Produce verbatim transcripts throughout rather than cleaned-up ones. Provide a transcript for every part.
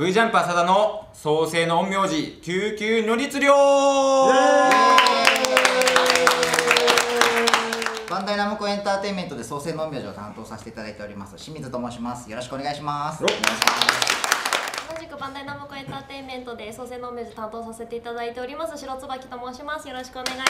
V ジャンプ浅田の創世の陰陽師救急如律令。 バンダイナムコエンターテインメントで創世の陰陽師を担当させていただいております清水と申します。よろしくお願いします。 同じくバンダイナムコエンターテインメントで創世の陰陽師担当させていただいております白椿と申します。よろしくお願いします。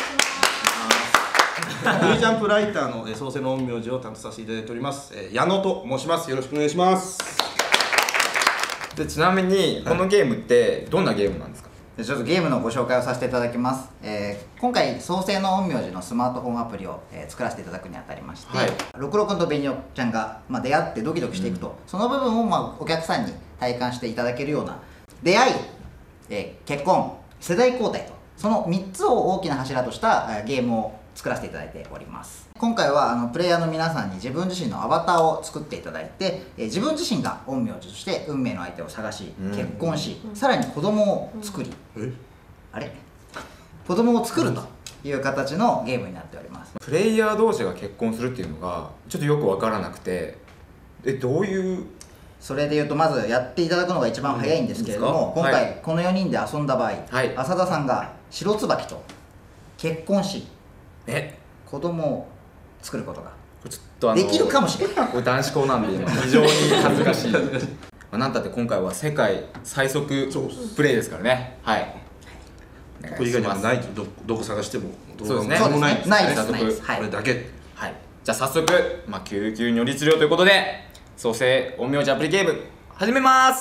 V ジャンプライターの創世の陰陽師を担当させていただいております矢野と申します。よろしくお願いします。 でちなみにこのゲームってどんなゲームなんですか？ でちょっとゲームのご紹介をさせていただきます。えー、今回創世の陰陽師のスマートフォンアプリを、えー、作らせていただくにあたりまして、はい、六郎くんとベニオちゃんが、まあ、出会ってドキドキしていくと、うん、その部分を、まあ、お客さんに体感していただけるような出会い、えー、結婚、世代交代とそのみっつを大きな柱とした、えー、ゲームを作らせていただいております。今回はあのプレイヤーの皆さんに自分自身のアバターを作っていただいて、えー、自分自身が陰陽師として運命の相手を探し、うん、結婚し、うん、さらに子供を作り、うん、あれ子供を作るという形のゲームになっております。 プレイヤー同士が結婚するっていうのがちょっとよく分からなくて、えどういうそれでいうとまずやっていただくのが一番早いんですけれども、うん、今回このよにんで遊んだ場合、はい、浅田さんが白椿と結婚しえ子供を作ることがちょっとあのできるかもしれない。 これ男子校なんで今非常に恥ずかしいなんたって今回は世界最速プレイですからね。はい、 これ以外にはないと ど, どこ探してもそうですねそうですねないです早速、 はい、 これだけ。 はい、じゃあ早速、まあ、救急如律令ということで創世陰陽師アプリゲーム始めます。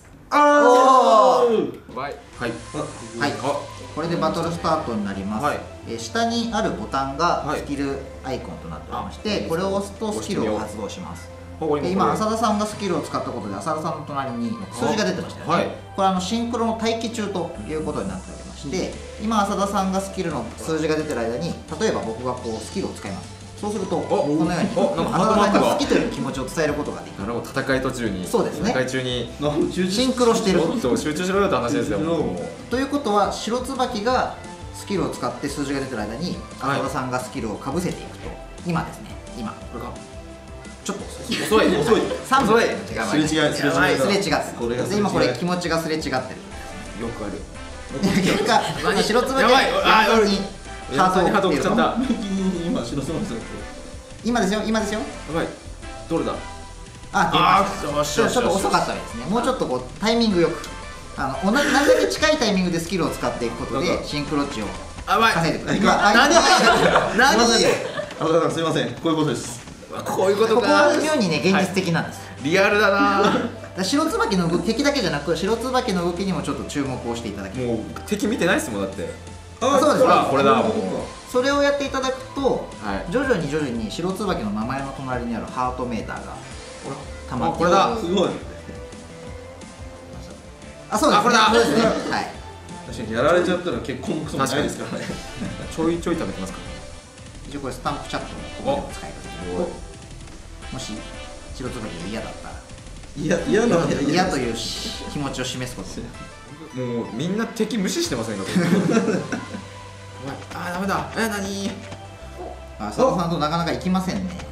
あーはいはい、はい、これでバトルスタートになります。はい、え下にあるボタンがスキルアイコンとなっておりまして、はい、これを押すとスキルを発動します。で今浅田さんがスキルを使ったことで浅田さんの隣に数字が出てましたよね。はい、これあのシンクロの待機中ということになっておりまして、うん、今浅田さんがスキルの数字が出てる間に例えば僕がこうスキルを使います。そうするとこのように浅田さんが好きという気持ちを伝えることができる。 なるほど、戦い途中にそうですね、 戦い中にシンクロしてると集中しろよって話ですよ。 ということは白椿がスキルを使って数字が出てる間に浅田さんがスキルをかぶせていくと、今ですね今これがちょっと遅い遅い遅いさんぷんの時間前にすれ違いすれ違いすれ違ってで今これ気持ちがすれ違ってる。 よくある結果白椿が完全にハートを送っていると今白椿さん今ですよ今ですよ。 やばい、どれだ。 ああちょっと遅かったですね。もうちょっとこうタイミングよくあのなるだけ近いタイミングでスキルを使っていくことでシンクロ値を稼いでください。 何何浅田さんすいません、こういうことです。 こういうことか。 ここのようにね現実的なんです。 リアルだな。 白椿の動き敵だけじゃなく白椿の動きにもちょっと注目をしていただきたい。 もう敵見てないですもんだって。 あそうですね、 これだもうそれをやっていただくと徐々に徐々に白椿の名前の隣にあるハートメーターがたまってこれだすごい。 あそうですね、これだそうですね。はい、 確かにやられちゃったら結婚もないですからね。 ちょいちょい食べてますか。 一応これスタンプチャットのここで使い方、もし白椿が嫌だったら嫌嫌な嫌という気持ちを示すこと。 もうみんな敵無視してませんか。ああダメだ。え何。 浅田さんとなかなかいきませんね。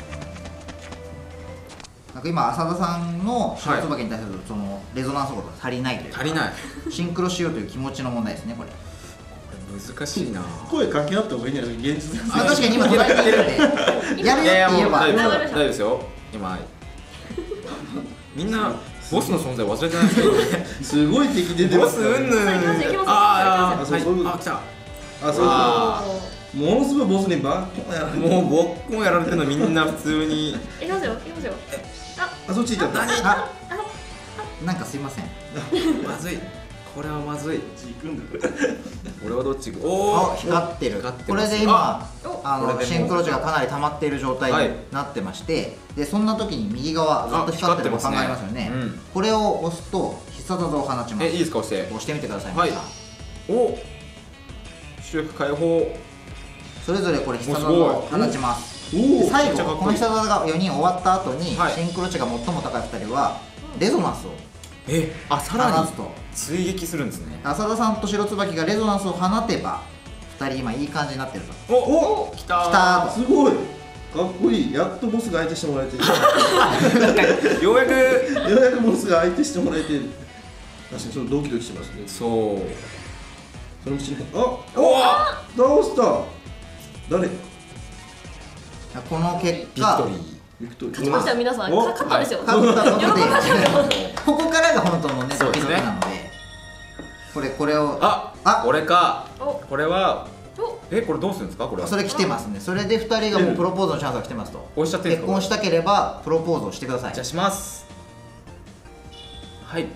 なんか今浅田さんの白椿に対するそのレゾナンスが足りないというか、 足りないシンクロしようという気持ちの問題ですね。これこれ難しいな。 声かけ合った方がいいんじゃない。現実あ確かに今隣にいるんでやるよって言えば大丈夫ですよ。今みんなボスの存在忘れてないですけどすごい敵出てます。 ボスうんぬん。あああ来た。 あそうものすごいボスにバッコンやられてもうボッコンやられてるのみんな普通に。 いきますよいきますよ。 あそっち行っちゃった。 あなんかすいません。 まずい、これはまずい。俺はどっち行く。 おお光ってる。これで今あのシンクロ値がかなり溜まっている状態になってまして、でそんな時に右側ずっと光ってるボタンがありますよね。これを押すと必殺技を放ちます。 えいいですか。押して押してみてください。 はい。お主力解放。 それぞれこれ必殺技を放ちます。最後この必殺技がよにん終わった後にシンクロ値が最も高いふたりはレゾナンスをえあさらに放つと追撃するんですね。 浅田さんと白椿がレゾナンスを放てばふたり今いい感じになってると。 おお来たー。 来たーと。 すごいかっこいい。やっとボスが相手してもらえてる。 ようやくようやくボスが相手してもらえてる。 確かにそのドキドキしますね。 そうそのうちにあお倒した誰この結ビク果トリービクトリー勝ちましたよ皆さん。 お勝ったんですよ。 勝ったことで喜ばしいよ。 ここからが本当のねそうですねドキドキなので、これこれをああこれかおこれはおえこれどうするんですかこれはそれ来てますね。それでふたりがもうプロポーズのチャンスが来てますと。 押しちゃっていいですか結婚したければプロポーズをしてください。 じゃあしますはい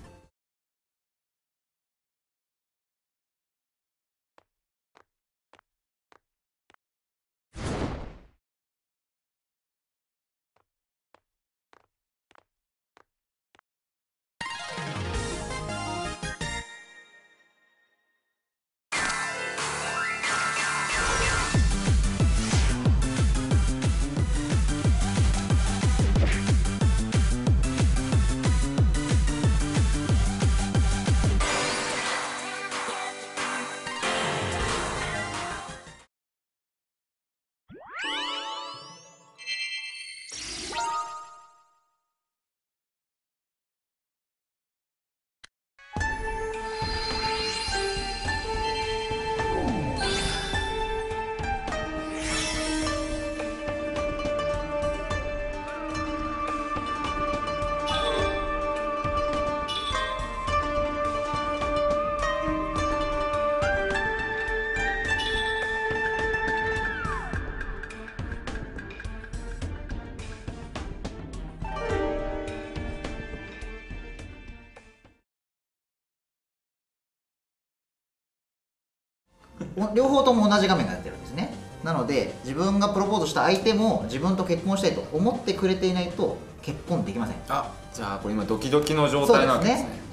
お両方とも同じ画面が出てるんですね。なので自分がプロポーズした相手も自分と結婚したいと思ってくれていないと結婚できません。 あじゃあこれ今ドキドキの状態なわけですねそうですね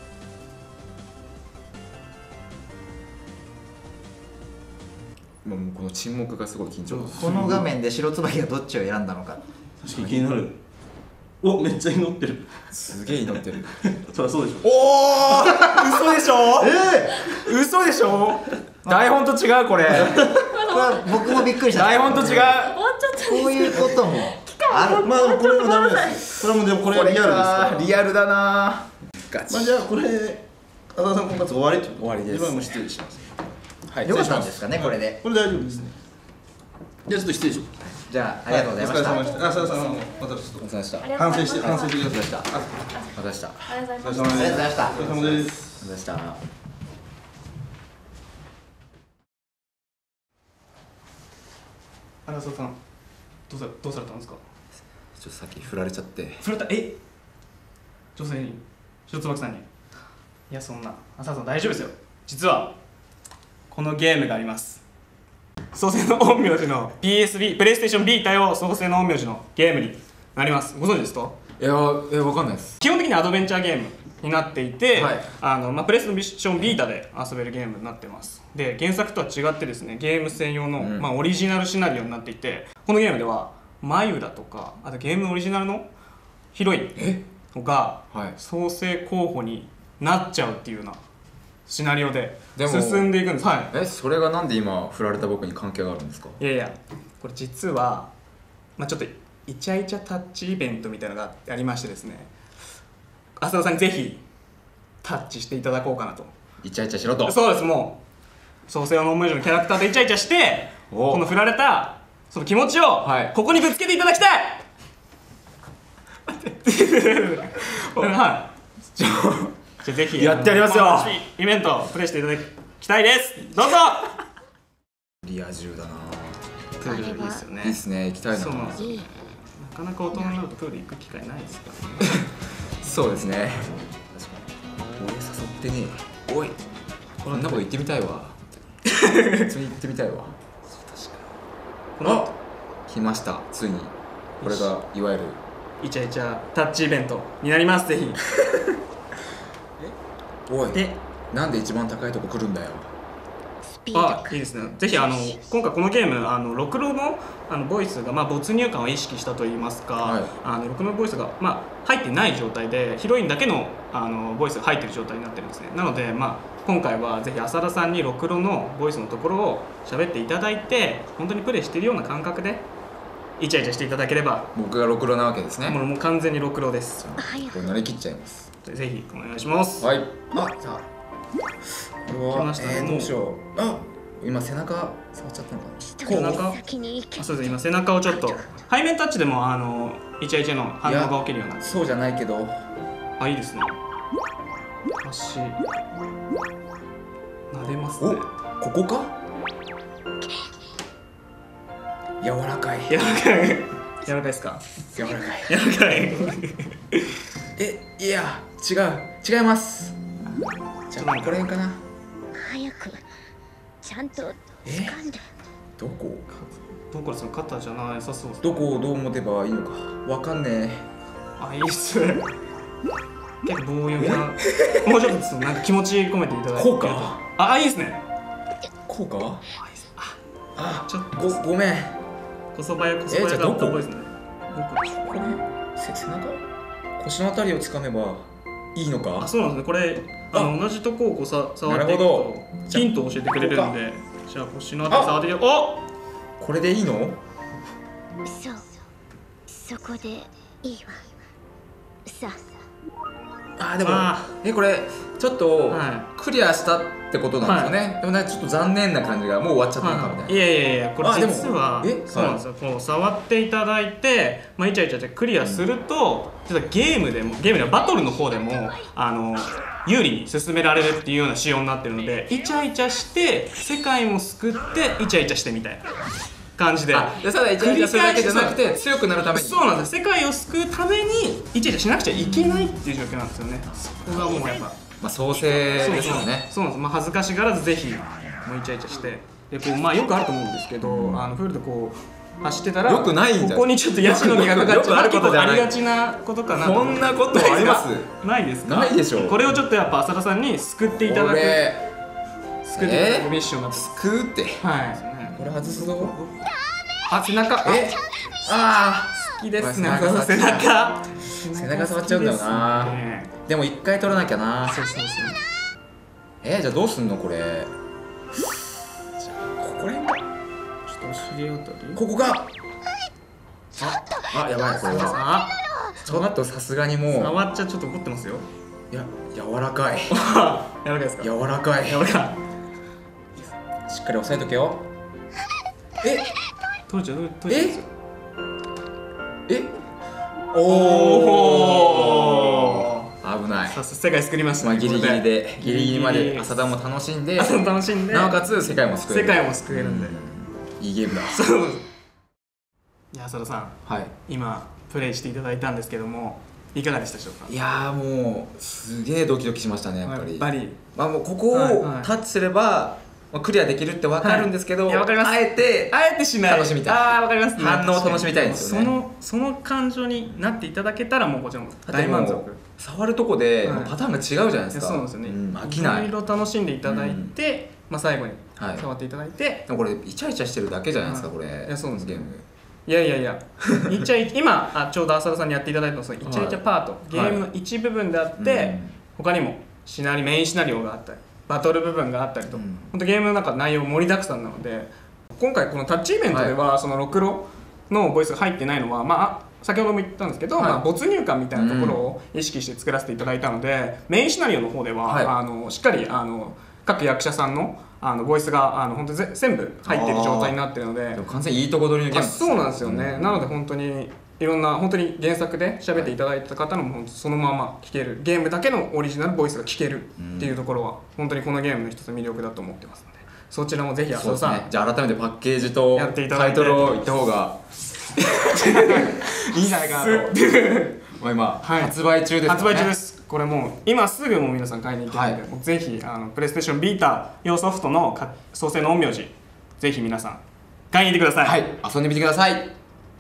もうこの沈黙がすごい緊張この画面で白椿がどっちを選んだのか。 確かに気になる。おめっちゃ祈ってる。 すげえ祈ってるそりゃそうでしょ。 おお嘘でしょえ嘘でしょ台本と違うこれこれは僕もびっくりした。 台本と違う終わっちゃった。 こういうこともある。 まあでもこれもダメです。これもでもこれはリアルですから。 リアルだなガチまあじゃあこれ浅田さん婚活終わりという終わりです自分はもう失礼します。 はいよかったんですかねこれで。 これ大丈夫ですね。じゃあちょっと失礼します。 じゃあありがとうございました。 お疲れ様でした。浅田さんまたちょっとお疲れ様でしたありがとう反省してございます反省してください。 またしたありがとうお疲れございます。 様です。 ありがとうございましたお疲れ様です。 またした花澤さんどうさどうされたんですか。 ちょっとさっき振られちゃってそれたえ女性に白椿さんに。いやそんな浅田さん大丈夫ですよ。実はこのゲームがあります。創世の陰陽師の ピーエスビー プレイステーションビータ用創世の陰陽師のゲームになります。ご存知ですか。 いやえわかんないです基本的にアドベンチャーゲームになっていて、 はいあのまあ、プレイステーションビータで遊べるゲームになってます。で原作とは違ってですねゲーム専用の、 うんまあ、オリジナルシナリオになっていて、このゲームでは眉だとかあとゲームオリジナルのヒロインがはい創世候補になっちゃうっていうようなシナリオででも進んでいくんです。はいえそれがなんで今振られた僕に関係があるんですか。 いやいやこれ実は、まあ、ちょっとイチャイチャタッチイベントみたいなのがありましてですね、浅田さんにぜひタッチしていただこうかなと。 イチャイチャしろとそうです。もう創世の陰陽師のキャラクターでイチャイチャしておこの振られたその気持ちをはいここにぶつけていただきたいはいじゃあぜひやってやりますよ楽しいイベントをプレイしていただきたいです。どうぞ。 リア充だなプールいいですよね。 いいっすね行きたいなそうなんですよ。なかなか大人になるとプール行く機会ないですからね。 そうですね確かに俺誘ってねえおいこんなこと言ってみたいわ普通に言ってみたいわこの来ましたついにこれがいわゆるイチャイチャタッチイベントになります。ぜひ。 おいでなんで一番高いとこ来るんだよあ、いいですね。ぜひあの今回このゲームあのろくろのあのボイスがまあ没入感を意識したといいますか、 はいあのろくろのボイスがまあ入ってない状態でヒロインだけのあのボイスが入ってる状態になってるんですね。なのでまあ今回はぜひ浅田さんにろくろのボイスのところを喋っていただいて本当にプレイしているような感覚でイチャイチャしていただければ、 僕がろくろなわけですねもうもう完全にろくろです。 これ慣れきっちゃいますぜひお願いします。 はい。あ、さあこれは来ましたねえー、どうしよう。あ、今背中触っちゃったのか背中あ、そうです。今背中をちょっと背面タッチでもあのイチャイチャの反応が起きるような。 な。そうじゃないけど。 あ、いいですね。足撫でますね。 ここか？柔らかい。 柔らかい柔らかいですか？ 柔らかい。 柔らかいえ、いや、違う、違います。じゃあこれかな。 早くちゃんと掴んで。 どこ？ どこですか？肩じゃなさそうです。 どこをどう持てばいいのかわかんねあ、いいっすね。結構棒読みな。もうちょっとそのなんか気持ち込めていただいて。 こうか？ あ、あ、いいですね。 え。こうか？ あ、いいっす。あ、 あ、 ちょっとご、ごめん。 こそばやこそばやがえじゃあどこ多いですね。どこでしょう。 これ、せ背中？腰のあたりを掴めばいいのか？ あ、そうなんですね。これあの同じとこをこうさ触っていくなるほとどヒントを教えてくれるんで、じゃあ腰のあたり触っていく。お、 これでいいの？ そうそこでいいわ。さあ、でもあえ、これちょっとはクリアしたってことなんですよね。でもね、ちょっと残念な感じがもう終わっちゃったのかみたいな。 いやいやいや、これあでも実はえそうなんですよ。こう触っていただいて、まあイチャイチャしてクリアすると、実はゲームでもゲームではバトルの方でもあの有利に進められるっていうような仕様になってるので、イチャイチャして世界も救ってイチャイチャしてみたいな感じで。 あ、でただイチャイチャするだけじゃなくて強くなるために。 そうなんですよ。世界を救うためにイチャイチャしなくちゃいけないっていう状況なんですよね。そこがもうやっぱまあ創生ですよね。 そうなんです。まあ恥ずかしがらずぜひもうイチャイチャしてでこうまあよくあると思うんですけど、あのフールでこう走ってたらよくないんじゃないここにちょっとヤシの実がかかっちゃう。 よくあることじゃない結構ありがちなことかなと。 こんなことあります？ ないですか？ ないでしょ。 これをちょっとやっぱ浅田さんに救っていただくこれ救っていただくミッションになってます。 救うって。 はい。 これ外すぞ。 あ、背中。 え、あ好きですね。 背中背中。 背中触っちゃうんだよな。でも一回取らなきゃな。 そうそうそう。 えー、じゃあどうすんのこれ。じゃあここら辺か。 ちょっとお尻あたり。 ここか。あ、あ、やばいこれは。 あ、 ちょっとさすがにもう。 触っちゃちょっと怒ってますよ。 いや、柔らかい。 柔らかいですか？ 柔らかい。 柔らかい。 しっかり押さえとけよ。え、 取れちゃう取れちゃう。 え、おお。危ない。 さす世界救いましたね。 まあギリギリでこれギリギリまで浅田も楽しんで、 朝楽しんで、 なおかつ世界も救える。 世界も救えるんで。 いいゲームだ。 そう。いや、浅田さん、 はい。 今プレイしていただいたんですけども、いかがでしたでしょうか？ いやーもうすげえドキドキしましたねやっぱり。 やっぱり。 まあもうここをはいはいタッチすればまあクリアできるってわかるんですけど、 はいいやわかりますあえてあえてしない。 楽しみたい。 ああ、わかります。 反応を楽しみたいんですよね。 そのその感情になっていただけたらもうこちらもだって大満足。 もう触るとこではいパターンが違うじゃないでいやすか。 そうなんですよね。 ん飽きない。 いろいろ楽しんでいただいて、まあ最後にはい触っていただいて、 でもこれイチャイチャしてるだけじゃないですかはいこれ。 いやそうなんですゲーム。 いやいやいや、イチャイ今あちょうど浅田さんにやっていただいたのはそのイチャイチャパート、 はいゲームの一部分であって、 うん他にもシナリメインシナリオがあったり、バトル部分があったりと、 うん本当ゲームの中内容盛りだくさんなので、今回このタッチイベントでは、そのろくろのボイスが入ってないのは、まあ先ほども言ったんですけど、 はいまあ、没入感みたいなところを意識して作らせていただいたので、メインシナリオの方では、 はいあのしっかりあの各役者さんのあのボイスがあの本当ぜ全部入ってる状態になってるのででも完全にいいとこ取りのゲームあそうなんですよね、なので本当にいろんな本当に原作で喋っていただいた方のも本当そのまま聞けるゲームだけのオリジナルボイスが聞けるっていうところは本当にこのゲームの一つ魅力だと思ってますので、そちらもぜひ浅田さん、 そうですね。じゃあ改めてパッケージとやっていただいてタイトルを言った方がいいんじゃないかなと。まあ今、 はい発売中ですよね。 発売中です。これもう今すぐもう皆さん買いに行けるので、 はいもうぜひあのプレイステーションビータ用ソフトのか創世の陰陽師ぜひ皆さん買いに行ってください。 はい、遊んでみてください。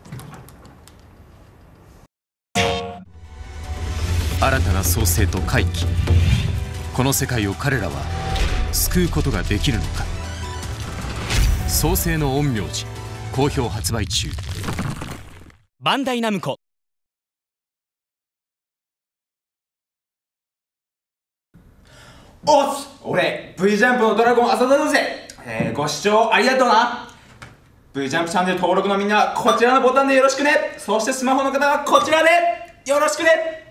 新たな創世と回帰、この世界を彼らは救うことができるのか。創世の陰陽師好評発売中。 バンダイナムコ。 おっす、俺 V ジャンプのドラゴン浅田だぜ、えー、ご視聴ありがとうな。 V ジャンプチャンネル登録のみんなはこちらのボタンでよろしくね。そしてスマホの方はこちらでよろしくね。